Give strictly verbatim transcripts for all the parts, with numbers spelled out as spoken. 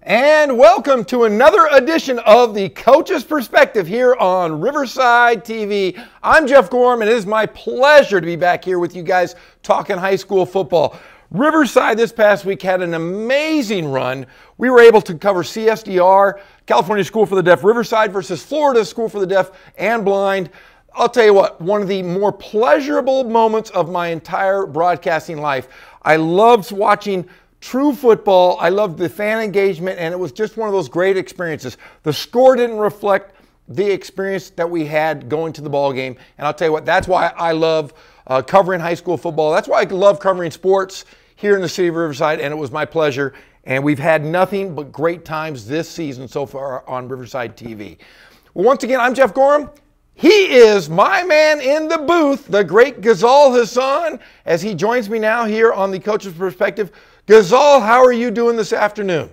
And welcome to another edition of the Coach's Perspective here on Riverside T V. I'm Geoff Gorham, and it is my pleasure to be back here with you guys talking high school football. Riverside this past week had an amazing run. We were able to cover C S D R, California School for the Deaf, Riverside versus Florida School for the Deaf and Blind. I'll tell you what, one of the more pleasurable moments of my entire broadcasting life. I loved watching true football. I loved the fan engagement, and it was just one of those great experiences. The score didn't reflect the experience that we had going to the ball game, and I'll tell you what, that's why I love uh, covering high school football. That's why I love covering sports here in the city of Riverside, and it was my pleasure. And we've had nothing but great times this season so far on Riverside T V. Well, once again, I'm Geoff Gorham. He is my man in the booth, the great Ghazal Hassan, as he joins me now here on the Coach's Perspective. Ghazal, how are you doing this afternoon?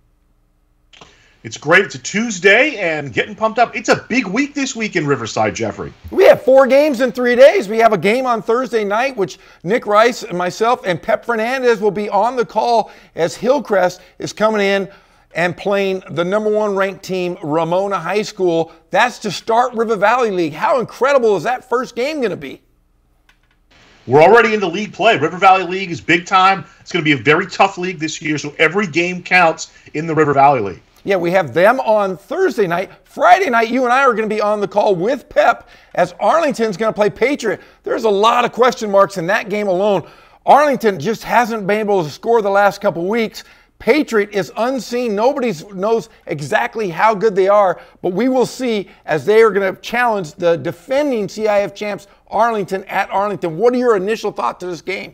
It's great. It's a Tuesday and getting pumped up. It's a big week this week in Riverside, Jeffrey. We have four games in three days. We have a game on Thursday night, which Nick Rice and myself and Pep Fernandez will be on the call as Hillcrest is coming in and playing the number one ranked team, Ramona High School. That's to start River Valley League. How incredible is that first game going to be? We're already into league play. River Valley League is big time. It's going to be a very tough league this year, so every game counts in the River Valley League. Yeah, we have them on Thursday night. Friday night, you and I are going to be on the call with Pep as Arlington's going to play Patriot. There's a lot of question marks in that game alone. Arlington just hasn't been able to score the last couple weeks. Patriot is unseen. Nobody knows exactly how good they are, but we will see as they are going to challenge the defending C I F champs Arlington at Arlington. What are your initial thoughts of this game?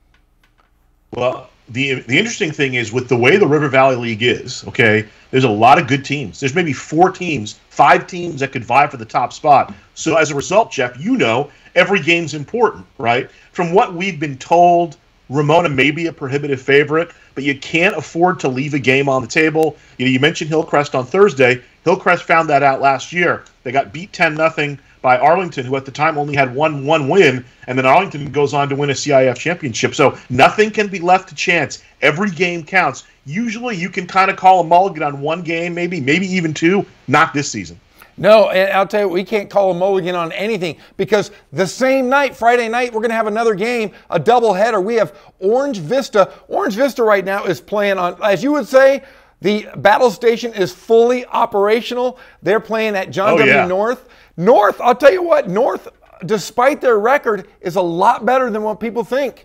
Well, the the interesting thing is with the way the River Valley League is, okay, there's a lot of good teams. There's maybe four teams, five teams that could vie for the top spot. So as a result, Jeff, you know every game's important, right? From what we've been told, Ramona may be a prohibitive favorite, but you can't afford to leave a game on the table. You know, you mentioned Hillcrest on Thursday. Hillcrest found that out last year. They got beat ten nothing by Arlington, who at the time only had one one win, and then Arlington goes on to win a C I F championship. So nothing can be left to chance. Every game counts. Usually you can kind of call a mulligan on one game, maybe, maybe even two. Not this season. No, and I'll tell you, we can't call a mulligan on anything because the same night, Friday night, we're going to have another game, a doubleheader. We have Orange Vista. Orange Vista right now is playing on, as you would say, the battle station is fully operational. They're playing at John oh, W. Yeah. North. North, I'll tell you what, North, despite their record, is a lot better than what people think.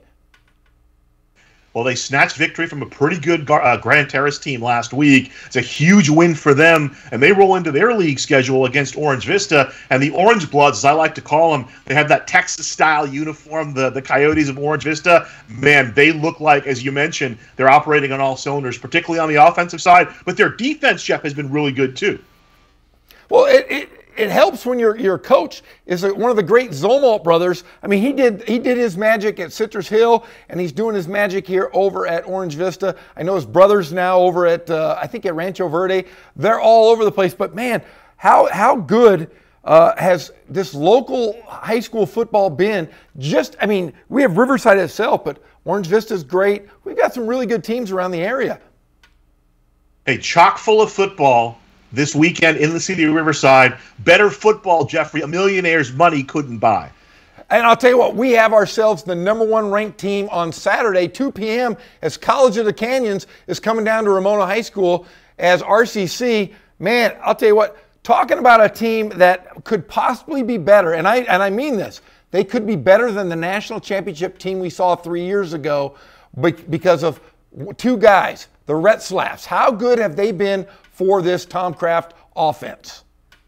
Well, they snatched victory from a pretty good uh, Grand Terrace team last week. It's a huge win for them, and they roll into their league schedule against Orange Vista. And the Orange Bloods, as I like to call them, they have that Texas-style uniform, the, the Coyotes of Orange Vista. Man, they look like, as you mentioned, they're operating on all cylinders, particularly on the offensive side. But their defense, Jeff, has been really good, too. Well, it... it It helps when your your coach is a, one of the great Zolmalt brothers. I mean, he did he did his magic at Citrus Hill, and he's doing his magic here over at Orange Vista. I know his brothers now over at uh, I think at Rancho Verde. They're all over the place. But man, how how good uh, has this local high school football been? Just I mean, we have Riverside itself, but Orange Vista is great. We've got some really good teams around the area. Hey, chock full of football this weekend in the city of Riverside. Better football, Jeffrey, a millionaire's money couldn't buy. And I'll tell you what, we have ourselves the number one ranked team on Saturday, two p m, as College of the Canyons is coming down to Ramona High School as R C C. Man, I'll tell you what, talking about a team that could possibly be better, and I, and I mean this, they could be better than the national championship team we saw three years ago because of two guys, the Retzlaffs. How good have they been for this Tom Craft offense?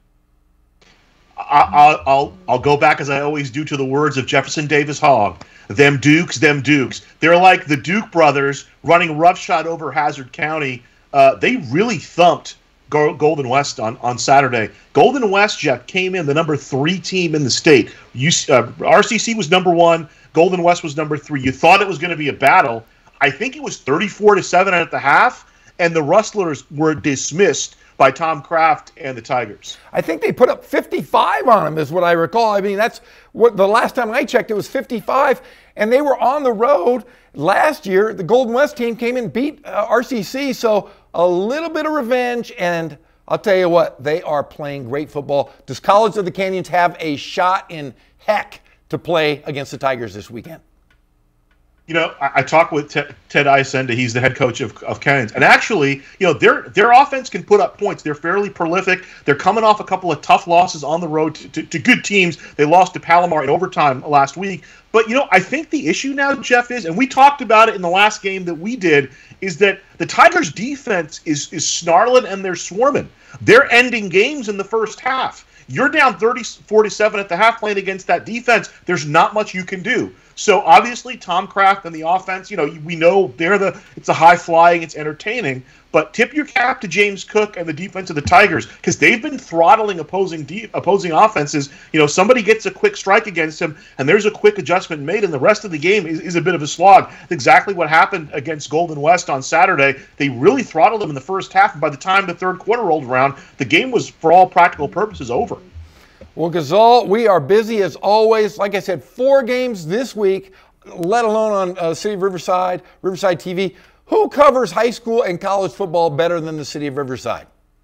I'll, I'll, I'll go back, as I always do, to the words of Jefferson Davis Hogg. Them Dukes, them Dukes. They're like the Duke brothers running roughshod over Hazard County. Uh, they really thumped Go Golden West on, on Saturday. Golden West, Jeff, came in the number three team in the state. You, uh, R C C was number one. Golden West was number three. You thought it was going to be a battle. I think it was thirty-four to seven at the half. And the Rustlers were dismissed by Tom Craft and the Tigers. I think they put up fifty-five on them is what I recall. I mean, that's what the last time I checked, it was fifty-five. And they were on the road last year. The Golden West team came and beat uh, R C C. So a little bit of revenge, and I'll tell you what, they are playing great football. Does College of the Canyons have a shot in heck to play against the Tigers this weekend? You know, I, I talked with Ted, Ted Isenda. He's the head coach of, of Canyons. And actually, you know, their their offense can put up points. They're fairly prolific. They're coming off a couple of tough losses on the road to, to, to good teams. They lost to Palomar in overtime last week. But, you know, I think the issue now, Geoff, is, and we talked about it in the last game that we did, is that the Tigers' defense is is snarling and they're swarming. They're ending games in the first half. You're down thirty forty-seven at the half playing against that defense. There's not much you can do. So obviously Tom Kraft and the offense, you know, we know they're the it's a high flying, it's entertaining. But tip your cap to James Cook and the defense of the Tigers because they've been throttling opposing de- opposing offenses. You know, somebody gets a quick strike against him, and there's a quick adjustment made, and the rest of the game is, is a bit of a slog. That's exactly what happened against Golden West on Saturday. They really throttled them in the first half, and by the time the third quarter rolled around, the game was, for all practical purposes, over. Well, Gazal, we are busy as always. Like I said, four games this week, let alone on uh, City of Riverside, Riverside T V. Who covers high school and college football better than the City of Riverside?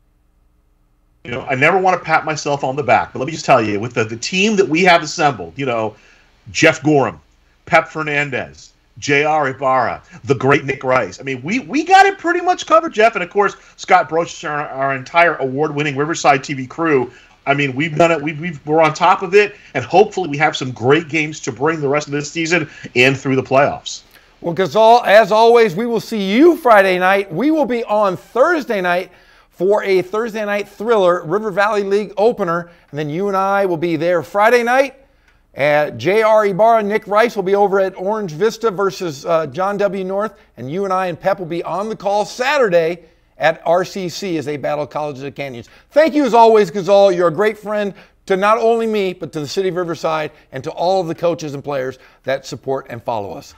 You know, I never want to pat myself on the back, but let me just tell you, with the, the team that we have assembled, you know, Jeff Gorham, Pep Fernandez, J R Ibarra, the great Nick Rice. I mean, we we got it pretty much covered, Jeff. And, of course, Scott Broach, our, our entire award-winning Riverside T V crew. I mean, we've done it. We've, we've, we're on top of it, and hopefully we have some great games to bring the rest of this season and through the playoffs. Well, Gazal, as always, we will see you Friday night. We will be on Thursday night for a Thursday night thriller, River Valley League opener, and then you and I will be there Friday night. Uh, J R Ibarra, Nick Rice will be over at Orange Vista versus uh, John W. North, and you and I and Pep will be on the call Saturday at R C C as they battle College of the Canyons. Thank you as always, Gazal. You're a great friend to not only me, but to the City of Riverside and to all of the coaches and players that support and follow us.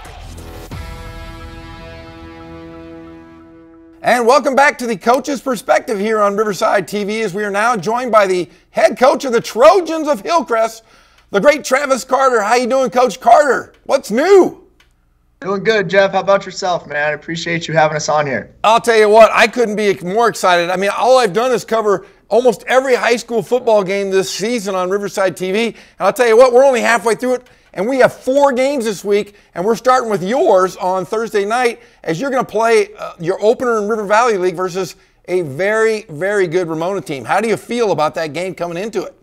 And welcome back to the Coach's Perspective here on Riverside T V as we are now joined by the head coach of the Trojans of Hillcrest, the great Travis Carter. How you doing, Coach Carter? What's new? Doing good, Jeff. How about yourself, man? I appreciate you having us on here. I'll tell you what, I couldn't be more excited. I mean, all I've done is cover almost every high school football game this season on Riverside T V. And I'll tell you what, we're only halfway through it. And we have four games this week, and we're starting with yours on Thursday night as you're going to play uh, your opener in River Valley League versus a very, very good Ramona team. How do you feel about that game coming into it?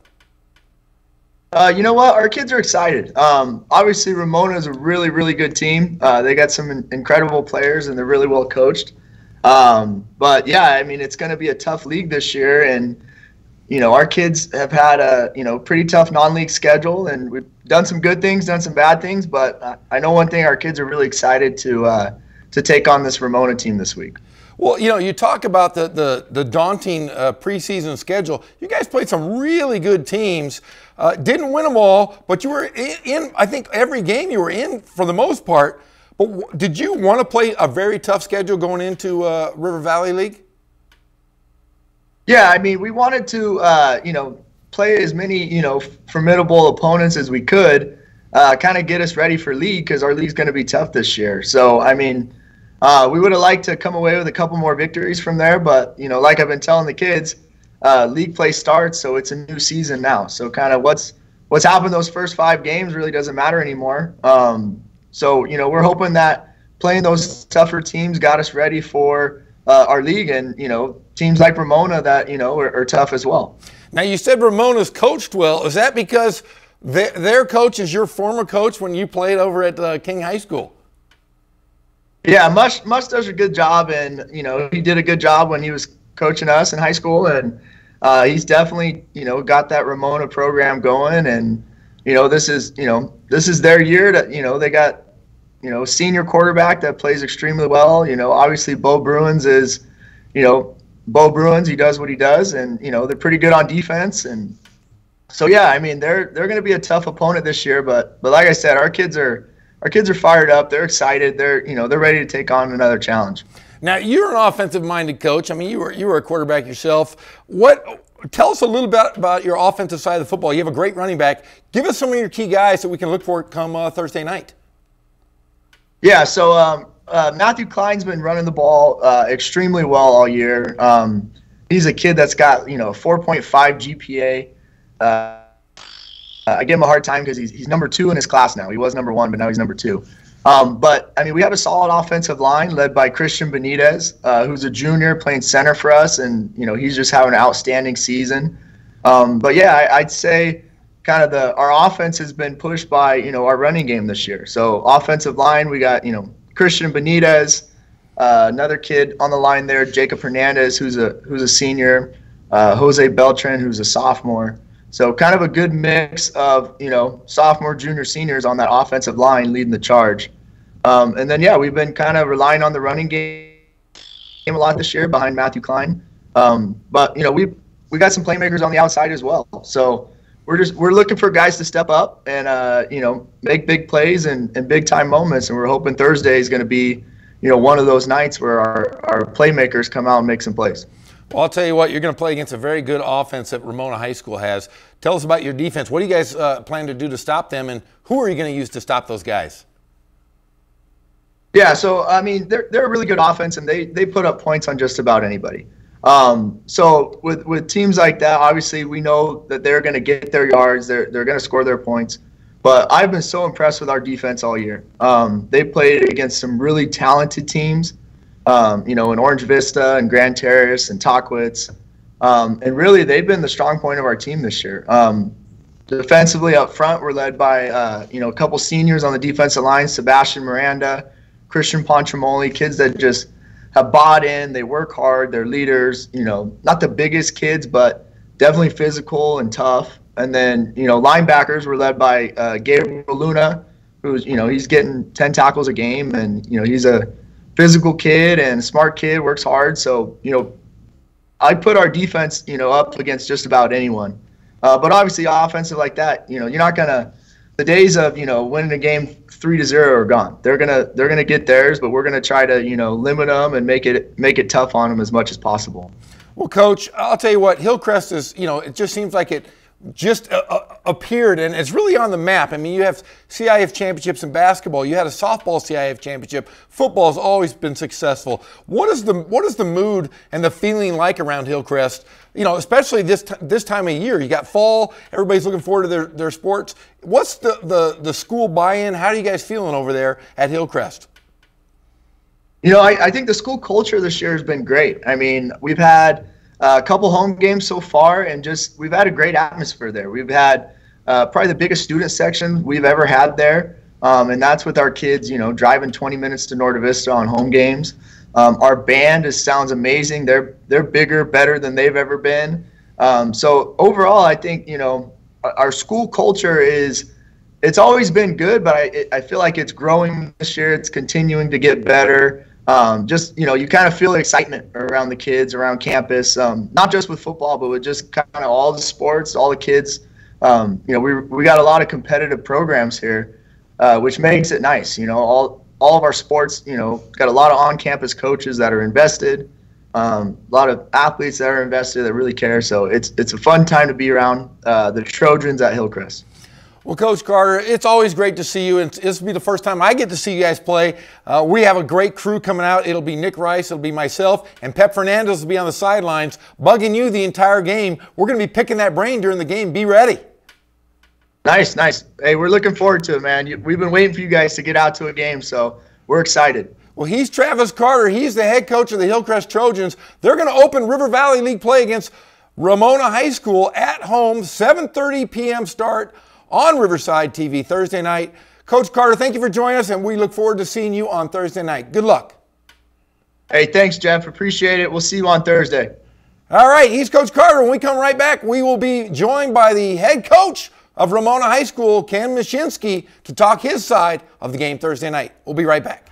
Uh, you know what? Our kids are excited. Um, obviously, Ramona is a really, really good team. Uh, they got some in- incredible players, and they're really well coached. Um, but, yeah, I mean, it's going to be a tough league this year, and you know, our kids have had a, you know, pretty tough non-league schedule, and we've done some good things, done some bad things, but I know one thing, our kids are really excited to uh, to take on this Ramona team this week. Well, you know, you talk about the the, the daunting uh, preseason schedule. You guys played some really good teams. Uh, didn't win them all, but you were in, in, I think, every game you were in for the most part. But w- did you want to play a very tough schedule going into uh, River Valley League? Yeah, I mean, we wanted to, uh, you know, play as many, you know, formidable opponents as we could, uh, kind of get us ready for league because our league's going to be tough this year. So, I mean, uh, we would have liked to come away with a couple more victories from there, but, you know, like I've been telling the kids, uh, league play starts, so it's a new season now. So kind of what's what's happened those first five games really doesn't matter anymore. Um, so, you know, we're hoping that playing those tougher teams got us ready for uh, our league and, you know, teams like Ramona that, you know, are, are tough as well. Now, you said Ramona's coached well. Is that because they, their coach is your former coach when you played over at uh, King High School? Yeah, Mush, Mush does a good job, and, you know, he did a good job when he was coaching us in high school, and uh, he's definitely, you know, got that Ramona program going, and, you know, this is, you know, this is their year to, you know, they got, you know, senior quarterback that plays extremely well. You know, obviously Bo Bruins is, you know, Bo Bruins, he does what he does, and, you know, they're pretty good on defense. And so, yeah, I mean, they're they're going to be a tough opponent this year. But but like I said, our kids are our kids are fired up. They're excited. They're, you know, they're ready to take on another challenge. Now, you're an offensive-minded coach. I mean, you were you were a quarterback yourself. What tell us a little bit about your offensive side of the football. You have a great running back. Give us some of your key guys that we can look for come uh, Thursday night. Yeah, so um, uh, Matthew Klein's been running the ball uh, extremely well all year. Um, he's a kid that's got, you know, four point five G P A. Uh, I give him a hard time because he's, he's number two in his class now. He was number one, but now he's number two. Um, but, I mean, we have a solid offensive line led by Christian Benitez, uh, who's a junior playing center for us, and, you know, he's just having an outstanding season. Um, but, yeah, I, I'd say kind of the our offense has been pushed by, you know, our running game this year. So offensive line, we got, you know, Christian Benitez, uh, another kid on the line there, Jacob Hernandez, who's a who's a senior, uh, Jose Beltran, who's a sophomore. So kind of a good mix of, you know, sophomore, junior, seniors on that offensive line leading the charge. Um, and then, yeah, we've been kind of relying on the running game a lot this year behind Matthew Klein. Um, but, you know, we we got some playmakers on the outside as well. So we're just we're looking for guys to step up and, uh, you know, make big plays and, and big-time moments. And we're hoping Thursday is going to be, you know, one of those nights where our, our playmakers come out and make some plays. Well, I'll tell you what, you're going to play against a very good offense that Ramona High School has. Tell us about your defense. What do you guys uh, plan to do to stop them, and who are you going to use to stop those guys? Yeah, so, I mean, they're, they're a really good offense, and they, they put up points on just about anybody. Um, so with, with teams like that, obviously we know that they're going to get their yards, they're, they're going to score their points. But I've been so impressed with our defense all year. Um, they played against some really talented teams. Um, you know, in Orange Vista and Grand Terrace and Tockwitz. Um, and really, they've been the strong point of our team this year. Um, defensively up front, we're led by, uh, you know, a couple seniors on the defensive line, Sebastian Miranda, Christian Pontremoli, kids that just have bought in. They work hard. They're leaders, you know, not the biggest kids, but definitely physical and tough. And then, you know, linebackers were led by uh, Gabriel Luna, who's, you know, he's getting ten tackles a game, and, you know, he's a physical kid and smart kid, works hard. So, you know, I put our defense, you know, up against just about anyone. Uh, but obviously, offensive like that, you know, you're not gonna. The days of, you know, winning a game three to zero are gone. They're gonna they're gonna get theirs, but we're gonna try to, you know, limit them and make it make it tough on them as much as possible. Well, Coach, I'll tell you what, Hillcrest is, you know, it just seems like it just uh, uh, appeared, and it's really on the map. I mean, you have C I F championships in basketball. You had a softball C I F championship. Football has always been successful. What is the what is the mood and the feeling like around Hillcrest? You know, especially this t- this time of year. You got fall. Everybody's looking forward to their, their sports. What's the, the the school buy-in? How are you guys feeling over there at Hillcrest? You know, I, I think the school culture this year has been great. I mean, we've had Uh, a couple home games so far, and just we've had a great atmosphere there. We've had uh, probably the biggest student section we've ever had there, um, and that's with our kids, you know, driving twenty minutes to Norte Vista on home games. Um, our band is, sounds amazing. They're they're bigger, better than they've ever been. Um, so overall, I think, you know, our school culture is, it's always been good, but I I feel like it's growing this year. It's continuing to get better. Um, just, you know, you kind of feel excitement around the kids, around campus, um, not just with football, but with just kind of all the sports, all the kids. Um, you know, we we got a lot of competitive programs here, uh, which makes it nice. You know, all all of our sports, you know, got a lot of on-campus coaches that are invested, um, a lot of athletes that are invested that really care. So it's it's a fun time to be around uh, the Trojans at Hillcrest. Well, Coach Carter, it's always great to see you, and this will be the first time I get to see you guys play. Uh, we have a great crew coming out. It'll be Nick Rice, it'll be myself, and Pep Fernandez will be on the sidelines, bugging you the entire game. We're going to be picking that brain during the game. Be ready. Nice, nice. Hey, we're looking forward to it, man. You, we've been waiting for you guys to get out to a game, so we're excited. Well, he's Travis Carter. He's the head coach of the Hillcrest Trojans. They're going to open River Valley League play against Ramona High School at home, seven thirty p.m. start on Riverside T V Thursday night. Coach Carter, thank you for joining us, and we look forward to seeing you on Thursday night. Good luck. Hey, thanks, Geoff. Appreciate it. We'll see you on Thursday. All right, he's Coach Carter. When we come right back, we will be joined by the head coach of Ramona High School, Ken Mushinskie, to talk his side of the game Thursday night. We'll be right back.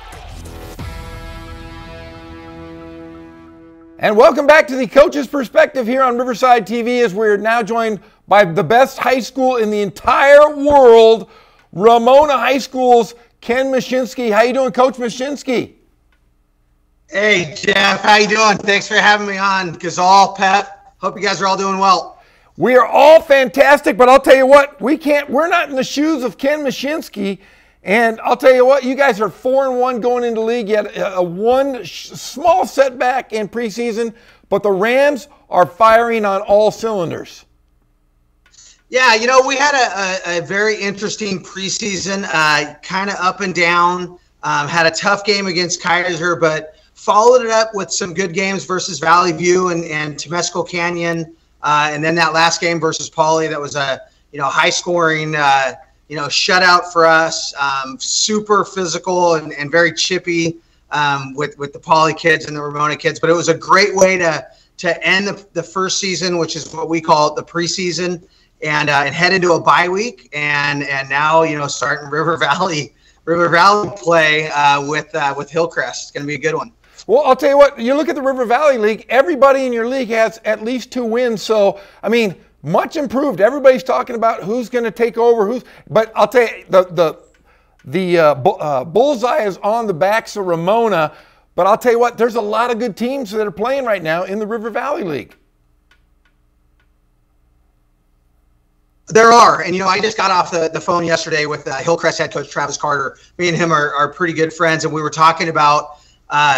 And welcome back to the Coach's Perspective here on Riverside T V, as we're now joined by the best high school in the entire world, Ramona High School's Ken Mushinskie. How you doing, Coach Mushinskie? Hey, Geoff. How you doing? Thanks for having me on. Gazal, Pep. Hope you guys are all doing well. We are all fantastic, but I'll tell you what, we can't, we're not in the shoes of Ken Mushinskie. And I'll tell you what, you guys are four and one going into league. You had a, a one sh- small setback in preseason, but the Rams are firing on all cylinders. Yeah, you know, we had a, a, a very interesting preseason, uh, kind of up and down. Um, had a tough game against Kaiser, but followed it up with some good games versus Valley View and, and Temescal Canyon. Uh, and then that last game versus Pauley, that was a, you know, high scoring, uh, you know, shutout for us. Um, super physical and, and very chippy um, with, with the Pauley kids and the Ramona kids. But it was a great way to, to end the, the first season, which is what we call it, the preseason, and, uh, and head into a bye week. And, and now, you know, starting River Valley, River Valley play uh, with, uh, with Hillcrest. It's going to be a good one. Well, I'll tell you what, you look at the River Valley League, everybody in your league has at least two wins. So, I mean, much improved. Everybody's talking about who's going to take over, who's, but I'll tell you, the the the uh, bu- uh, bullseye is on the backs of Ramona. But I'll tell you what, there's a lot of good teams that are playing right now in the River Valley League. There are, and you know, I just got off the, the phone yesterday with uh, Hillcrest head coach Travis Carter. Me and him are, are pretty good friends, and we were talking about uh,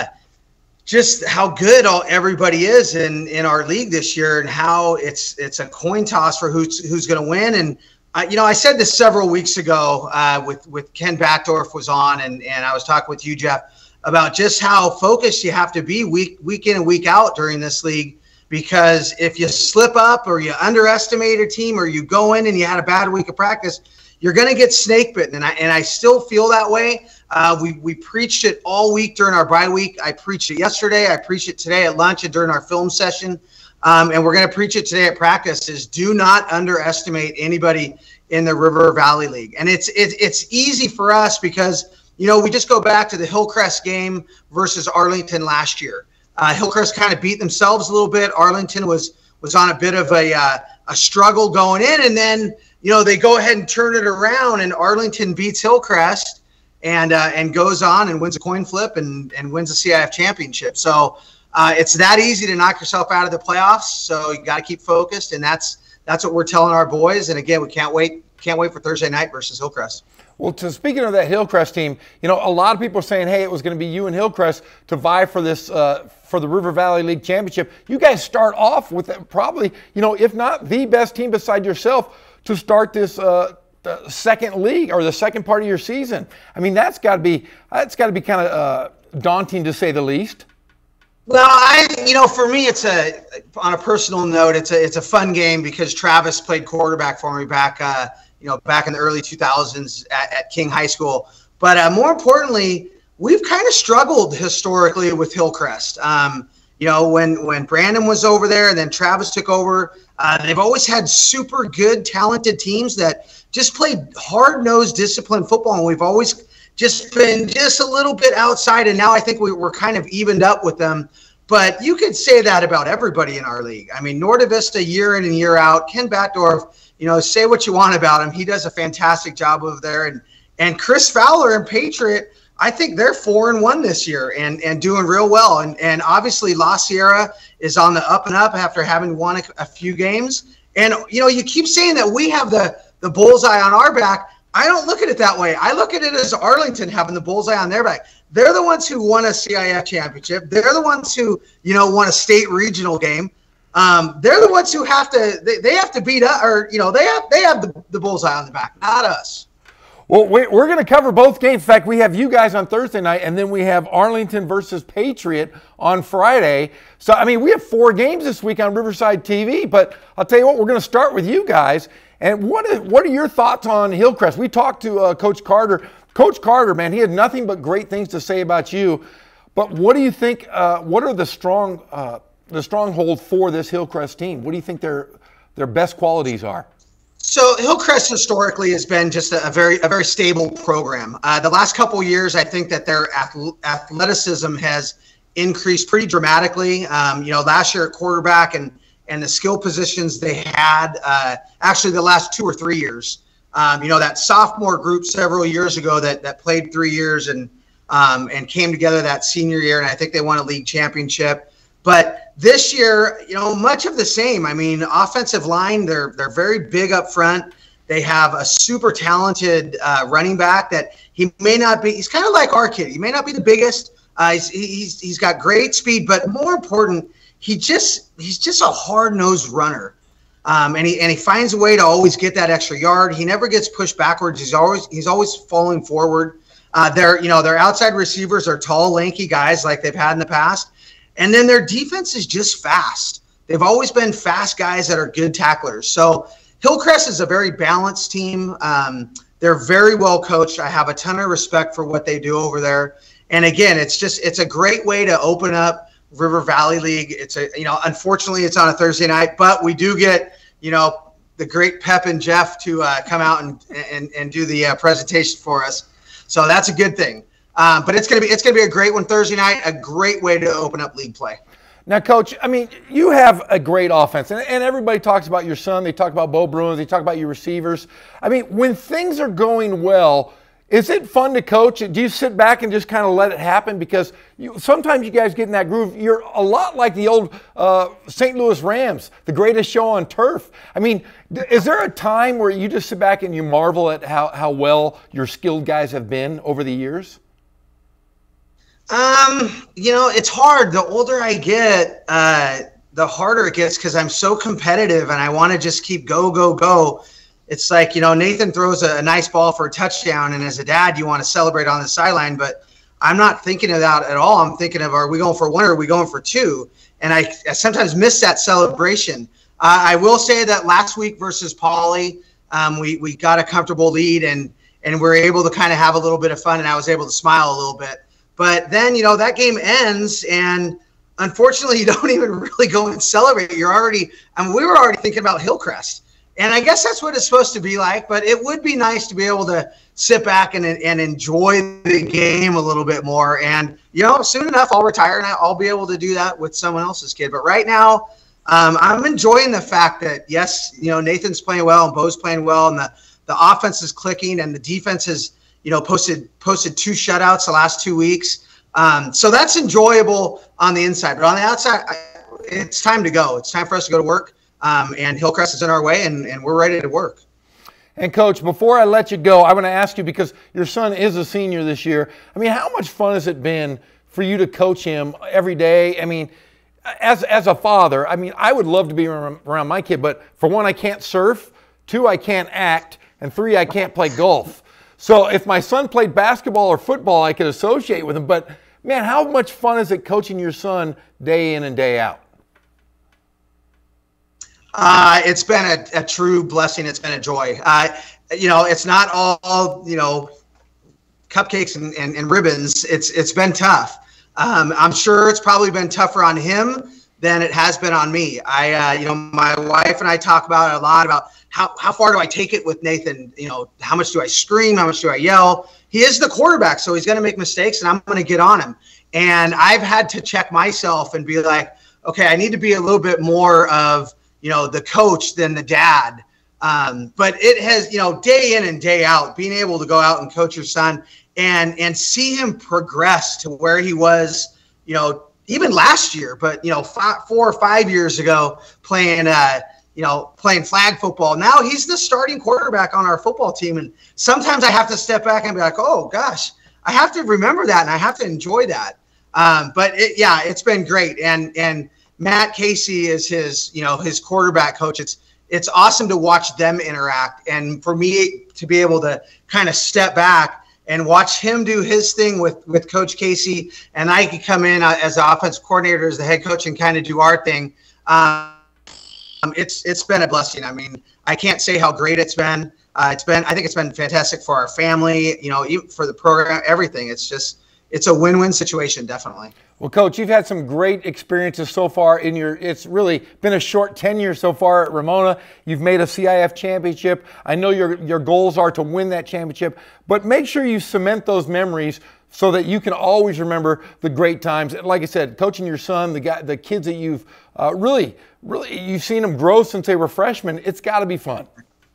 just how good all everybody is in, in our league this year, and how it's it's a coin toss for who's who's going to win. And I, you know, I said this several weeks ago uh, with with Ken Backdorf was on, and and I was talking with you, Geoff, about just how focused you have to be week week in and week out during this league. Because if you slip up or you underestimate a team or you go in and you had a bad week of practice, you're going to get snake bitten. And I and I still feel that way. Uh, we we preached it all week during our bye week. I preached it yesterday. I preached it today at lunch and during our film session. Um, and we're going to preach it today at practice is do not underestimate anybody in the River Valley League. And it's it's it's easy for us because, you know, we just go back to the Hillcrest game versus Arlington last year. Uh, Hillcrest kind of beat themselves a little bit. Arlington was was on a bit of a uh, a struggle going in, and then you know they go ahead and turn it around, and Arlington beats Hillcrest and uh, and goes on and wins a coin flip and and wins the C I F championship. So uh, it's that easy to knock yourself out of the playoffs. So you got to keep focused, and that's that's what we're telling our boys. And again, we can't wait can't wait for Thursday night versus Hillcrest. Well, to, speaking of that Hillcrest team, you know, a lot of people are saying, hey, it was going to be you and Hillcrest to vie for this, uh, for the River Valley League Championship. You guys start off with probably, you know, if not the best team beside yourself to start this uh, the second league or the second part of your season. I mean, that's got to be, that's got to be kind of uh, daunting to say the least. Well, I, you know, for me, it's a, on a personal note, it's a, it's a fun game because Travis played quarterback for me back, uh, you know, back in the early two thousands at, at King High School. But uh, more importantly, we've kind of struggled historically with Hillcrest. Um, you know, when, when Brandon was over there and then Travis took over, uh, they've always had super good, talented teams that just played hard-nosed, disciplined football. And we've always just been just a little bit outside. And now I think we, we're kind of evened up with them. But you could say that about everybody in our league. I mean, Norte Vista year in and year out, Ken Backdorf, you know, say what you want about him. He does a fantastic job over there. And and Chris Fowler and Patriot, I think they're four and one this year and, and doing real well. And and obviously La Sierra is on the up and up after having won a, a few games. And, you know, you keep saying that we have the, the bullseye on our back. I don't look at it that way. I look at it as Arlington having the bullseye on their back. They're the ones who won a C I F championship. They're the ones who, you know, won a state regional game. Um, they're the ones who have to they, they have to beat us, or you know they have they have the, the bullseye on the back, not us. Well, we're going to cover both games. In fact, we have you guys on Thursday night, and then we have Arlington versus Patriot on Friday. So, I mean, we have four games this week on Riverside T V. But I'll tell you what, we're going to start with you guys. And what is, what are your thoughts on Hillcrest? We talked to uh, Coach Carter. Coach Carter, man, he had nothing but great things to say about you. But what do you think? Uh, what are the strong uh, the stronghold for this Hillcrest team? What do you think their their best qualities are? So Hillcrest historically has been just a, a very a very stable program. Uh, the last couple of years, I think that their ath- athleticism has increased pretty dramatically. Um, you know, last year at quarterback and and the skill positions they had, uh, actually the last two or three years. Um, you know, that sophomore group several years ago that that played three years and um, and came together that senior year, and I think they won a league championship. But this year, you know, much of the same. I mean, offensive line, they're they're very big up front. They have a super talented uh, running back that he may not be. He's kind of like our kid. He may not be the biggest. Uh, he's, he's he's got great speed, but more important, he just he's just a hard-nosed runner. Um, and he and he finds a way to always get that extra yard. He never gets pushed backwards. He's always he's always falling forward. Uh, their you know their outside receivers are tall, lanky guys like they've had in the past, and then their defense is just fast. They've always been fast guys that are good tacklers. So Hillcrest is a very balanced team. Um, they're very well coached. I have a ton of respect for what they do over there. And again, it's just it's a great way to open up River Valley League. It's a you know unfortunately it's on a Thursday night, but we do get you know the great Pep and Geoff to uh, come out and and and do the uh, presentation for us. So that's a good thing. Um, but it's gonna be it's gonna be a great one Thursday night. A great way to open up league play. Now, Coach, I mean, you have a great offense, and, and everybody talks about your son. They talk about Bo Bruins. They talk about your receivers. I mean, when things are going well, is it fun to coach? Do you sit back and just kind of let it happen? Because you, sometimes you guys get in that groove. You're a lot like the old uh, Saint Louis Rams, the greatest show on turf. I mean, is there a time where you just sit back and you marvel at how, how well your skilled guys have been over the years? Um, you know, it's hard. The older I get, uh, the harder it gets because I'm so competitive and I want to just keep go, go, go. It's like, you know, Nathan throws a, a nice ball for a touchdown, and as a dad, you want to celebrate on the sideline, but I'm not thinking of that at all. I'm thinking of, are we going for one or are we going for two? And I, I sometimes miss that celebration. Uh, I will say that last week versus Poly, um, we, we got a comfortable lead and, and we were able to kind of have a little bit of fun, and I was able to smile a little bit. But then, you know, that game ends, and unfortunately, you don't even really go and celebrate. You're already, I mean, we were already thinking about Hillcrest. And I guess that's what it's supposed to be like, but it would be nice to be able to sit back and, and enjoy the game a little bit more. And, you know, soon enough, I'll retire and I'll be able to do that with someone else's kid. But right now, um, I'm enjoying the fact that, yes, you know, Nathan's playing well and Bo's playing well, and the, the offense is clicking and the defense has, you know, posted posted two shutouts the last two weeks. Um, so that's enjoyable on the inside. But on the outside, I, it's time to go. It's time for us to go to work. Um, and Hillcrest is in our way, and, and we're ready to work. And, Coach, before I let you go, I want to ask you, because your son is a senior this year, I mean, how much fun has it been for you to coach him every day? I mean, as, as a father, I mean, I would love to be around my kid, but for one, I can't surf, two, I can't act, and three, I can't play golf. So if my son played basketball or football, I could associate with him. But, man, how much fun is it coaching your son day in and day out? Uh, it's been a, a true blessing. It's been a joy. Uh, you know, it's not all, you know, cupcakes and, and, and ribbons. It's It's been tough. Um, I'm sure it's probably been tougher on him than it has been on me. I, uh, you know, my wife and I talk about it a lot about how, how far do I take it with Nathan? You know, how much do I scream? How much do I yell? He is the quarterback, so he's going to make mistakes, and I'm going to get on him. And I've had to check myself and be like, okay, I need to be a little bit more of, you know, the coach than the dad. Um, but it has, you know, day in and day out, being able to go out and coach your son and, and see him progress to where he was, you know, even last year, but, you know, five, four or five years ago playing, uh, you know, playing flag football. Now he's the starting quarterback on our football team. And sometimes I have to step back and be like, oh gosh, I have to remember that. And I have to enjoy that. Um, but it, yeah, it's been great. And, and, Matt Casey is his, you know, his quarterback coach. It's it's awesome to watch them interact, and for me to be able to kind of step back and watch him do his thing with with Coach Casey, and I could come in uh, as the offensive coordinator, as the head coach, and kind of do our thing. Um, it's it's been a blessing. I mean, I can't say how great it's been. Uh, it's been I think it's been fantastic for our family. You know, even for the program, everything. It's just it's a win-win situation, definitely. Well, Coach, you've had some great experiences so far in your, it's really been a short tenure so far at Ramona. You've made a C I F championship. I know your, your goals are to win that championship, but make sure you cement those memories so that you can always remember the great times. Like I said, coaching your son, the guy, the kids that you've uh, really, really, you've seen them grow since they were freshmen. It's got to be fun.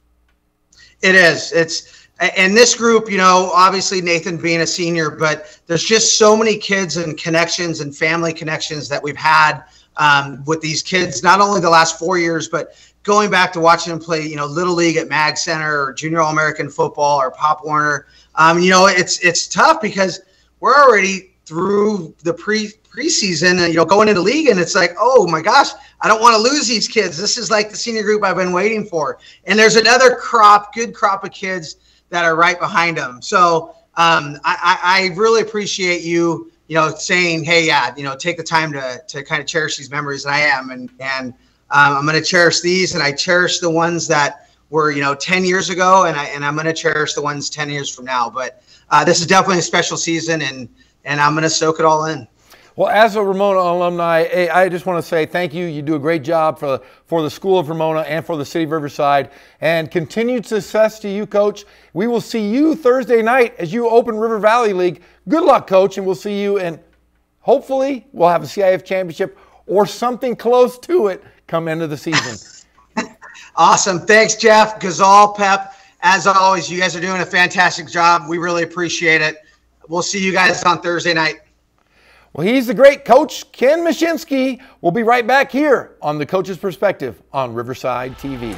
It is. It's, and this group, you know, obviously Nathan being a senior, but there's just so many kids and connections and family connections that we've had um, with these kids, not only the last four years, but going back to watching him play, you know, Little League at Mag Center or Junior All-American football or Pop Warner, um, you know, it's it's tough because we're already through the pre preseason and, you know, going into league, and it's like, oh my gosh, I don't want to lose these kids. This is like the senior group I've been waiting for. And there's another crop, good crop of kids that are right behind them. So um, I, I really appreciate you, you know, saying, hey, yeah, you know, take the time to to kind of cherish these memories. And I am, and and um, I'm going to cherish these, and I cherish the ones that were, you know, ten years ago, and I and I'm going to cherish the ones ten years from now. But uh, this is definitely a special season, and and I'm going to soak it all in. Well, as a Ramona alumni, I just want to say thank you. You do a great job for, for the School of Ramona and for the City of Riverside. And continued success to you, Coach. We will see you Thursday night as you open River Valley League. Good luck, Coach, and we'll see you. And hopefully we'll have a C I F championship or something close to it come end of the season. Awesome. Thanks, Geoff, Gazal, Pep. As always, you guys are doing a fantastic job. We really appreciate it. We'll see you guys on Thursday night. Well, he's the great Coach Ken Mushinskie. We'll be right back here on The Coach's Perspective on Riverside T V.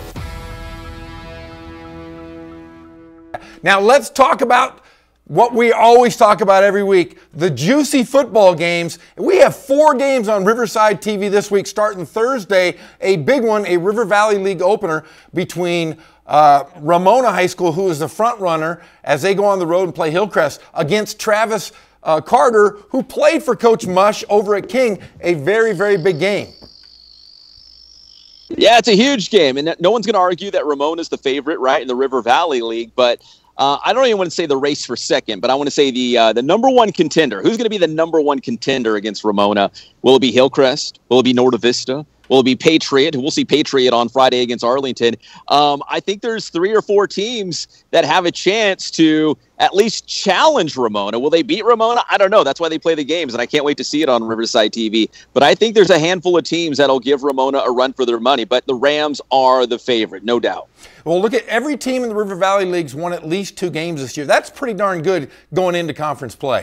Now let's talk about what we always talk about every week, the juicy football games. We have four games on Riverside T V this week, starting Thursday, a big one, a River Valley League opener between uh, Ramona High School, who is the front runner, as they go on the road and play Hillcrest, against Travis Uh, Carter, who played for Coach Mush over at King, a very, very big game. Yeah, it's a huge game, and no one's going to argue that Ramona's the favorite, right, in the River Valley League, but uh, I don't even want to say the race for second, but I want to say the uh, the number one contender. Who's going to be the number one contender against Ramona? Will it be Hillcrest? Will it be Orange Vista? Will it be Patriot? We'll see Patriot on Friday against Arlington. Um, I think there's three or four teams that have a chance to at least challenge Ramona. Will they beat Ramona? I don't know. That's why they play the games, and I can't wait to see it on Riverside T V. But I think there's a handful of teams that'll give Ramona a run for their money. But the Rams are the favorite, no doubt. Well, look at every team in the River Valley Leagues won at least two games this year. That's pretty darn good going into conference play.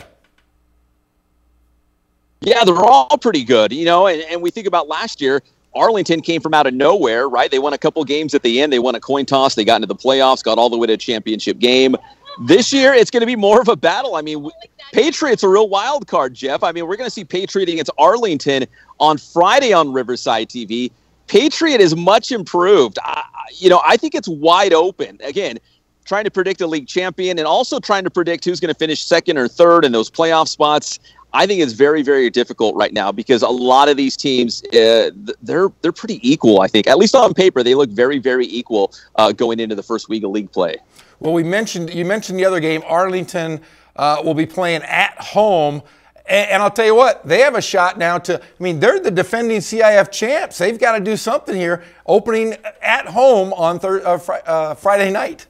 Yeah, they're all pretty good, you know, and, and we think about last year, Arlington came from out of nowhere, right? They won a couple games at the end. They won a coin toss. They got into the playoffs, got all the way to a championship game. This year, it's going to be more of a battle. I mean, Patriot's a real wild card, Geoff. I mean, we're going to see Patriot against Arlington on Friday on Riverside T V. Patriot is much improved. I, you know, I think it's wide open. Again, trying to predict a league champion and also trying to predict who's going to finish second or third in those playoff spots. I think it's very, very difficult right now because a lot of these teams, uh, they're they're pretty equal, I think. At least on paper, they look very, very equal uh, going into the first week of league play. Well, we mentioned you mentioned the other game. Arlington uh, will be playing at home. And, and I'll tell you what, they have a shot now to, I mean, they're the defending C I F champs. They've got to do something here, opening at home on thir- uh, fr- uh, Friday night.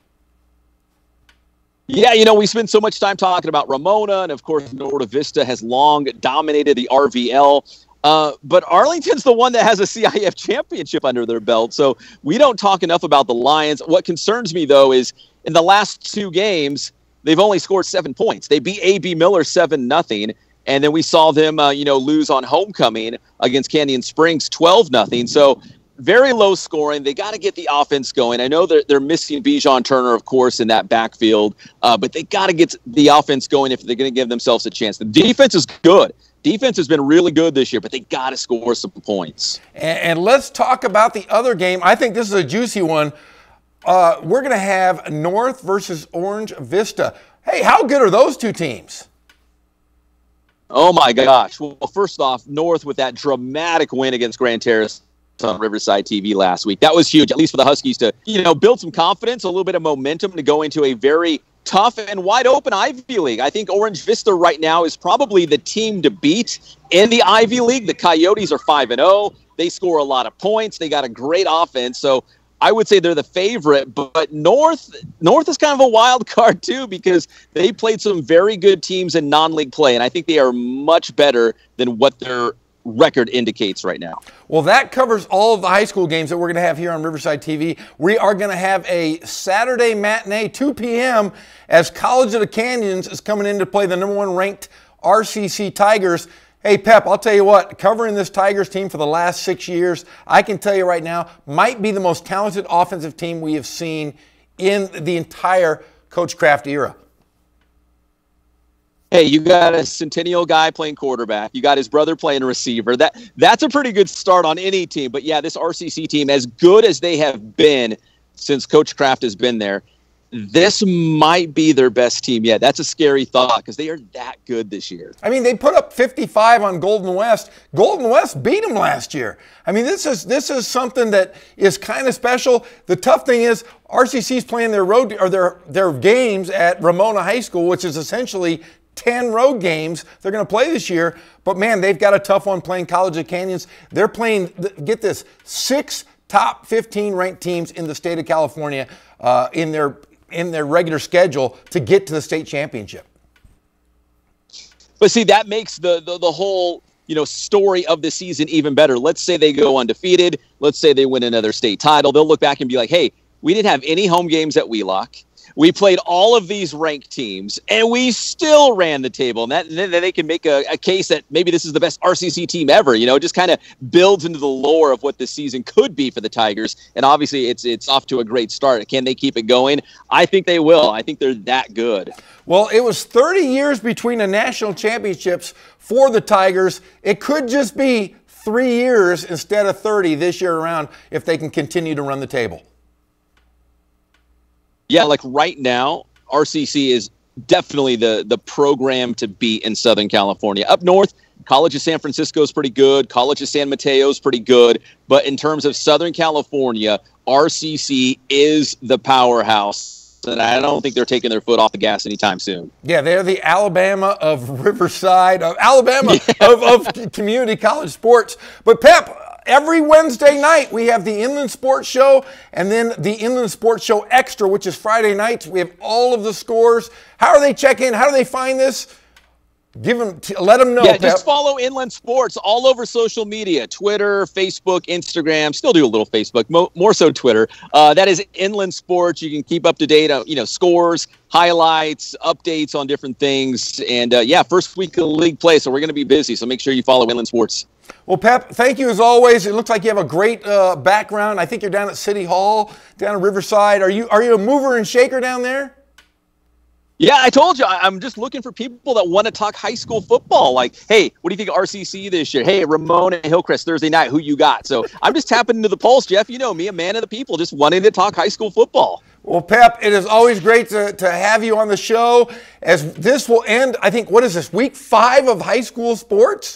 Yeah, you know, we spend so much time talking about Ramona, and of course, Orange Vista has long dominated the R V L. Uh, but Arlington's the one that has a C I F championship under their belt, so we don't talk enough about the Lions. What concerns me, though, is in the last two games, they've only scored seven points. They beat A B Miller seven nothing, and then we saw them, uh, you know, lose on homecoming against Canyon Springs twelve nothing. So very low scoring. They got to get the offense going. I know they're, they're missing Bijan Turner, of course, in that backfield, uh, but they got to get the offense going if they're going to give themselves a chance. The defense is good. Defense has been really good this year, but they got to score some points. And, and let's talk about the other game. I think this is a juicy one. Uh, we're going to have North versus Orange Vista. Hey, how good are those two teams? Oh, my gosh. Well, first off, North with that dramatic win against Grand Terrace on Riverside T V last week. That was huge, at least for the Huskies to, you know, build some confidence, a little bit of momentum to go into a very tough and wide open Ivy League. I think Orange Vista right now is probably the team to beat in the Ivy League. The Coyotes are five and oh. They score a lot of points. They got a great offense. So I would say they're the favorite, but North North is kind of a wild card too because they played some very good teams in non-league play, and I think they are much better than what they're record indicates right now. Well, that covers all of the high school games that we're going to have here on Riverside T V. We are going to have a Saturday matinee, two p.m., as College of the Canyons is coming in to play the number one ranked R C C Tigers. Hey, Pep, I'll tell you what, covering this Tigers team for the last six years, I can tell you right now, might be the most talented offensive team we have seen in the entire Coach Kraft era. Hey, you got a centennial guy playing quarterback. You got his brother playing receiver. That That's a pretty good start on any team. But, yeah, this R C C team, as good as they have been since Coach Kraft has been there, this might be their best team yet. That's a scary thought because they are that good this year. I mean, they put up fifty-five on Golden West. Golden West beat them last year. I mean, this is this is something that is kind of special. The tough thing is R C C's playing their road or their their games at Ramona High School, which is essentially ten road games they're going to play this year. But, man, they've got a tough one playing College of Canyons. They're playing, get this, six top fifteen ranked teams in the state of California uh, in their in their regular schedule to get to the state championship. But see, that makes the, the the whole, you know, story of the season even better. Let's say they go undefeated. Let's say they win another state title. They'll look back and be like, hey, we didn't have any home games at Wheelock. We played all of these ranked teams, and we still ran the table. And, that, and then they can make a, a case that maybe this is the best R C C team ever. You know, it just kind of builds into the lore of what this season could be for the Tigers. And obviously, it's it's off to a great start. Can they keep it going? I think they will. I think they're that good. Well, it was thirty years between the national championships for the Tigers. It could just be three years instead of thirty this year around if they can continue to run the table. Yeah, like right now, R C C is definitely the, the program to beat in Southern California. Up north, College of San Francisco is pretty good. College of San Mateo is pretty good. But in terms of Southern California, R C C is the powerhouse. And I don't think they're taking their foot off the gas anytime soon. Yeah, they're the Alabama of Riverside, of Alabama yeah. of, of community college sports. But, Pep, every Wednesday night, we have the Inland Sports Show and then the Inland Sports Show Extra, which is Friday nights. We have all of the scores. How do they check in? How do they find this? Give them, let them know. Yeah, Pep. Just follow Inland Sports all over social media, Twitter, Facebook, Instagram. Still do a little Facebook, mo- more so Twitter. Uh, that is Inland Sports. You can keep up to date on, you know, scores, highlights, updates on different things. And, uh, yeah, first week of league play, so we're going to be busy. So make sure you follow Inland Sports. Well, Pep, thank you as always. It looks like you have a great uh, background. I think you're down at City Hall, down at Riverside. Are you, are you a mover and shaker down there? Yeah, I told you, I'm just looking for people that want to talk high school football. Like, hey, what do you think of R C C this year? Hey, Ramona and Hillcrest Thursday night, who you got? So I'm just tapping into the pulse, Geoff. You know me, a man of the people, just wanting to talk high school football. Well, Pep, it is always great to, to have you on the show. As this will end, I think, what is this, week five of high school sports?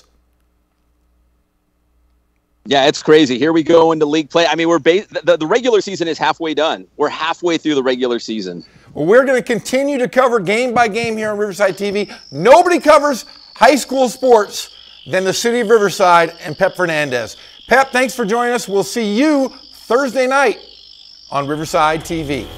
Yeah, it's crazy. Here we go into league play. I mean, we're ba- the, the regular season is halfway done. We're halfway through the regular season. Well, we're going to continue to cover game by game here on Riverside T V. Nobody covers high school sports than the city of Riverside and Pep Fernandez. Pep, thanks for joining us. We'll see you Thursday night on Riverside T V.